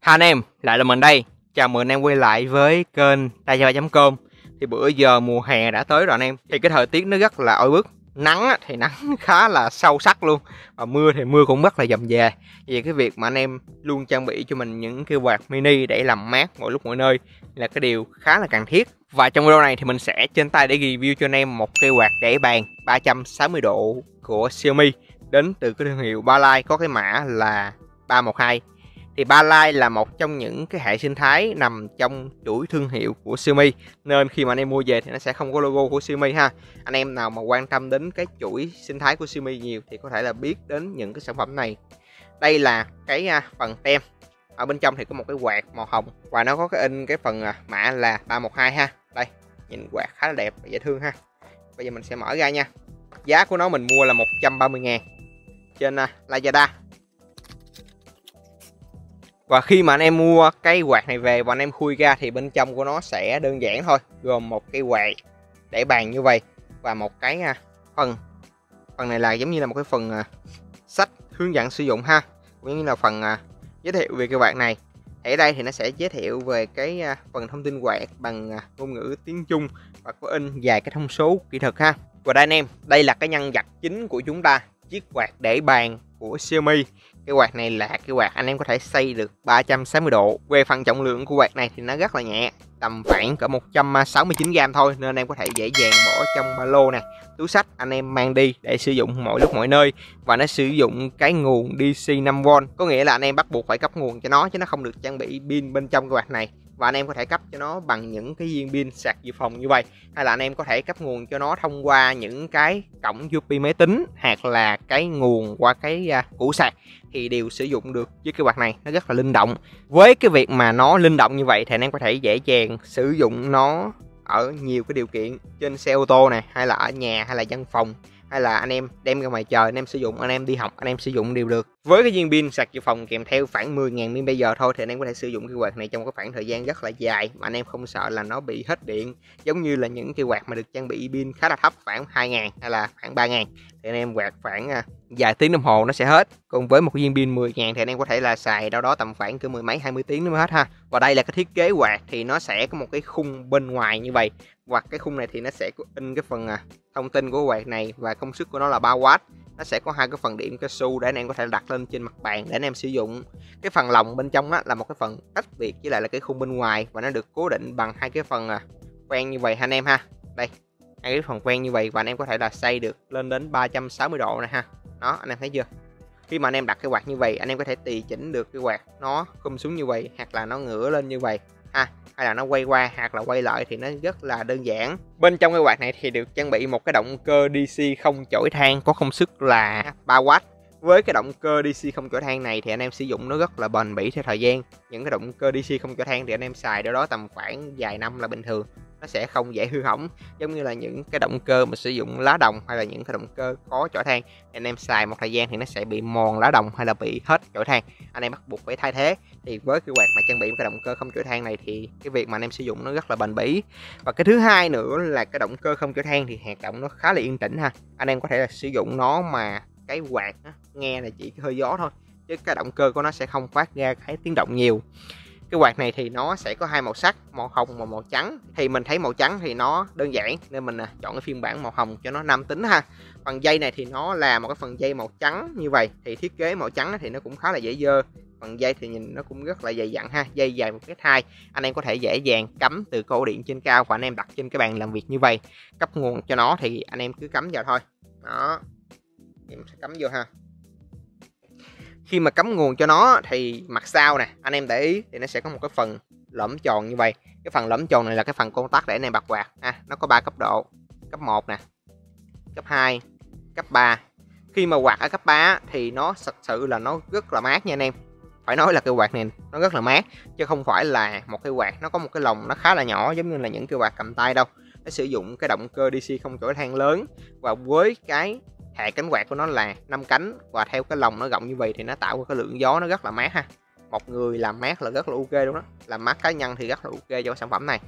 Hai anh em, lại là mình đây. Chào mừng anh em quay lại với kênh Tajava.com. Thì bữa giờ mùa hè đã tới rồi anh em. Thì cái thời tiết nó rất là oi bức. Nắng thì nắng khá là sâu sắc luôn. Và mưa thì mưa cũng rất là dầm dề. Vì cái việc mà anh em luôn trang bị cho mình những cái quạt mini để làm mát mọi lúc mọi nơi là cái điều khá là cần thiết. Và trong video này thì mình sẽ trên tay để review cho anh em một cây quạt để bàn 360 độ của Xiaomi, đến từ cái thương hiệu Baolight, có cái mã là 312. Thì Baolight là một trong những cái hệ sinh thái nằm trong chuỗi thương hiệu của Xiaomi, nên khi mà anh em mua về thì nó sẽ không có logo của Xiaomi ha. Anh em nào mà quan tâm đến cái chuỗi sinh thái của Xiaomi nhiều thì có thể là biết đến những cái sản phẩm này. Đây là cái phần tem. Ở bên trong thì có một cái quạt màu hồng và nó có cái in cái phần mã là 312 ha. Đây, nhìn quạt khá là đẹp và dễ thương ha. Bây giờ mình sẽ mở ra nha. Giá của nó mình mua là 130.000 trên Lazada. Và khi mà anh em mua cái quạt này về và anh em khui ra thì bên trong của nó sẽ đơn giản thôi, gồm một cái quạt để bàn như vậy và một cái phần này là giống như là một cái phần sách hướng dẫn sử dụng ha, cũng như là phần giới thiệu về cái quạt này. Ở đây thì nó sẽ giới thiệu về cái phần thông tin quạt bằng ngôn ngữ tiếng Trung và có in vài cái thông số kỹ thuật ha. Và đây anh em, đây là cái nhân vật chính của chúng ta, chiếc quạt để bàn của Xiaomi. Cái quạt này là cái quạt anh em có thể xoay được 360 độ. Về phần trọng lượng của quạt này thì nó rất là nhẹ, tầm khoảng cỡ 169g thôi, nên anh em có thể dễ dàng bỏ trong ba lô này, túi xách anh em mang đi để sử dụng mọi lúc mọi nơi. Và nó sử dụng cái nguồn DC 5V, có nghĩa là anh em bắt buộc phải cấp nguồn cho nó, chứ nó không được trang bị pin bên trong cái quạt này. Và anh em có thể cấp cho nó bằng những cái viên pin sạc dự phòng như vậy, hay là anh em có thể cấp nguồn cho nó thông qua những cái cổng USB máy tính, hoặc là cái nguồn qua cái củ sạc, thì đều sử dụng được với cái quạt này. Nó rất là linh động. Với cái việc mà nó linh động như vậy thì anh em có thể dễ dàng sử dụng nó ở nhiều cái điều kiện, trên xe ô tô này, hay là ở nhà, hay là văn phòng, hay là anh em đem ra ngoài trời anh em sử dụng, anh em đi học anh em sử dụng đều được. Với cái viên pin sạc dự phòng kèm theo khoảng 10.000 mAh thôi thì anh em có thể sử dụng cái quạt này trong cái khoảng thời gian rất là dài mà anh em không sợ là nó bị hết điện, giống như là những cái quạt mà được trang bị pin khá là thấp, khoảng 2.000 hay là khoảng 3.000 thì anh em quạt khoảng vài tiếng đồng hồ nó sẽ hết. Còn với một cái viên pin 10.000 thì anh em có thể là xài đâu đó tầm khoảng cứ 10 mấy 20 tiếng nó mới hết ha. Và đây là cái thiết kế quạt, thì nó sẽ có một cái khung bên ngoài như vậy, hoặc cái khung này thì nó sẽ có in cái phần thông tin của quạt này và công suất của nó là 3W. Nó sẽ có hai cái phần điểm cao su để anh em có thể đặt lên trên mặt bàn để anh em sử dụng. Cái phần lồng bên trong á là một cái phần tách biệt với lại là cái khung bên ngoài, và nó được cố định bằng hai cái phần quen như vậy anh em ha. Đây, hai cái phần quen như vậy, và anh em có thể là xoay được lên đến 360 độ này ha. Đó, anh em thấy chưa? Khi mà anh em đặt cái quạt như vậy, anh em có thể tùy chỉnh được cái quạt nó khum xuống như vậy, hoặc là nó ngửa lên như vậy ha, hay là nó quay qua hoặc là quay lại, thì nó rất là đơn giản. Bên trong cái quạt này thì được trang bị một cái động cơ DC không chổi than có công suất là 3W. Với cái động cơ DC không chổi than này thì anh em sử dụng nó rất là bền bỉ theo thời gian. Những cái động cơ DC không chổi than thì anh em xài đâu đó tầm khoảng vài năm là bình thường, nó sẽ không dễ hư hỏng, giống như là những cái động cơ mà sử dụng lá đồng hay là những cái động cơ có chổi than, anh em xài một thời gian thì nó sẽ bị mòn lá đồng hay là bị hết chổi than, anh em bắt buộc phải thay thế. Thì với cái quạt mà trang bị một cái động cơ không chổi than này thì cái việc mà anh em sử dụng nó rất là bền bỉ. Và cái thứ hai nữa là cái động cơ không chổi than thì hoạt động nó khá là yên tĩnh ha. Anh em có thể là sử dụng nó mà cái quạt á, nghe là chỉ cái hơi gió thôi, chứ cái động cơ của nó sẽ không phát ra cái tiếng động nhiều. Cái quạt này thì nó sẽ có hai màu sắc, màu hồng và màu trắng. Thì mình thấy màu trắng thì nó đơn giản nên mình chọn cái phiên bản màu hồng cho nó nam tính ha. Phần dây này thì nó là một cái phần dây màu trắng như vậy, thì thiết kế màu trắng thì nó cũng khá là dễ dơ. Phần dây thì nhìn nó cũng rất là dày dặn ha, dây dài 1m2. Anh em có thể dễ dàng cắm từ cổ điện trên cao và anh em đặt trên cái bàn làm việc như vậy. Cấp nguồn cho nó thì anh em cứ cắm vào thôi. Đó, em sẽ cắm vô ha. Khi mà cắm nguồn cho nó thì mặt sau nè, anh em để ý thì nó sẽ có một cái phần lõm tròn như vậy. Cái phần lõm tròn này là cái phần công tắc để anh em bật quạt. Nó có 3 cấp độ. Cấp 1 nè, cấp 2, cấp 3. Khi mà quạt ở cấp 3 thì nó thật sự là nó rất là mát nha anh em. Phải nói là cái quạt này nó rất là mát, chứ không phải là một cái quạt nó có một cái lồng nó khá là nhỏ giống như là những cái quạt cầm tay đâu. Nó sử dụng cái động cơ DC không chổi than lớn, và với cái hệ cánh quạt của nó là 5 cánh, và theo cái lồng nó rộng như vậy thì nó tạo ra cái lượng gió nó rất là mát ha. Một người làm mát là rất là ok luôn đó. Làm mát cá nhân thì rất là ok cho sản phẩm này.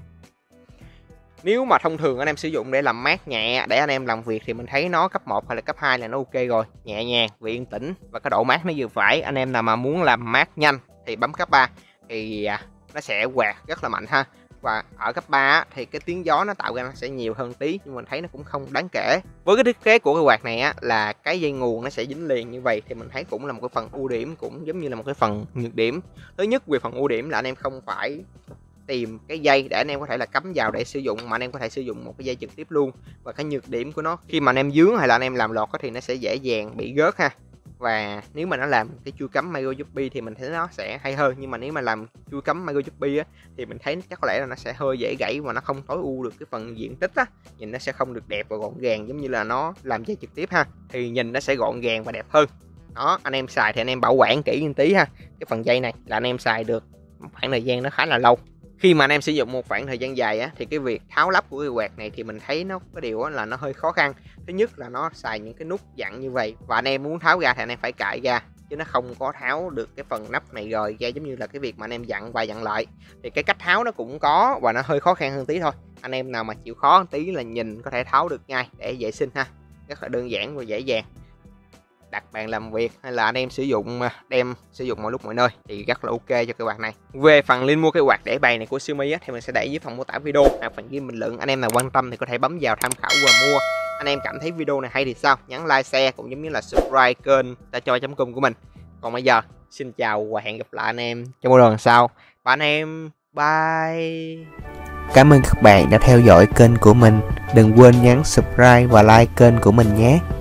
Nếu mà thông thường anh em sử dụng để làm mát nhẹ để anh em làm việc thì mình thấy nó cấp 1 hay là cấp 2 là nó ok rồi, nhẹ nhàng và yên tĩnh, và cái độ mát nó vừa phải. Anh em nào mà muốn làm mát nhanh thì bấm cấp 3, thì nó sẽ quạt rất là mạnh ha. Và ở cấp 3 á, thì cái tiếng gió nó tạo ra nó sẽ nhiều hơn tí, nhưng mình thấy nó cũng không đáng kể. Với cái thiết kế của cái quạt này á, là cái dây nguồn nó sẽ dính liền như vậy, thì mình thấy cũng là một cái phần ưu điểm, cũng giống như là một cái phần nhược điểm. Thứ nhất, về phần ưu điểm là anh em không phải tìm cái dây để anh em có thể là cắm vào để sử dụng, mà anh em có thể sử dụng một cái dây trực tiếp luôn. Và cái nhược điểm của nó khi mà anh em dướng hay là anh em làm lọt thì nó sẽ dễ dàng bị rớt ha. Và nếu mà nó làm cái chui cắm micro USB thì mình thấy nó sẽ hay hơn, nhưng mà nếu mà làm chui cắm micro USB á, thì mình thấy chắc có lẽ là nó sẽ hơi dễ gãy và nó không tối ưu được cái phần diện tích á, nhìn nó sẽ không được đẹp và gọn gàng giống như là nó làm dây trực tiếp ha. Thì nhìn nó sẽ gọn gàng và đẹp hơn. Đó, anh em xài thì anh em bảo quản kỹ một tí ha. Cái phần dây này là anh em xài được một khoảng thời gian nó khá là lâu. Khi mà anh em sử dụng một khoảng thời gian dài á, thì cái việc tháo lắp của cái quạt này thì mình thấy nó có điều là nó hơi khó khăn. Thứ nhất là nó xài những cái nút dặn như vậy, và anh em muốn tháo ra thì anh em phải cạy ra, chứ nó không có tháo được cái phần nắp này rồi ra giống như là cái việc mà anh em dặn và dặn lại. Thì cái cách tháo nó cũng có và nó hơi khó khăn hơn tí thôi. Anh em nào mà chịu khó một tí là nhìn có thể tháo được ngay để vệ sinh ha. Rất là đơn giản và dễ dàng. Đặt bàn làm việc hay là anh em sử dụng đem sử dụng mọi lúc mọi nơi thì rất là ok cho cái quạt này. Về phần link mua cái quạt để bàn này của Xiaomi á, thì mình sẽ để dưới phần mô tả video, phần ghi bình luận. Anh em nào quan tâm thì có thể bấm vào tham khảo và mua. Anh em cảm thấy video này hay thì sao, nhấn like, share cũng giống như là subscribe kênh Tachoi.com của mình. Còn bây giờ xin chào và hẹn gặp lại anh em trong video lần sau. Và anh em bye. Cảm ơn các bạn đã theo dõi kênh của mình. Đừng quên nhấn subscribe và like kênh của mình nhé.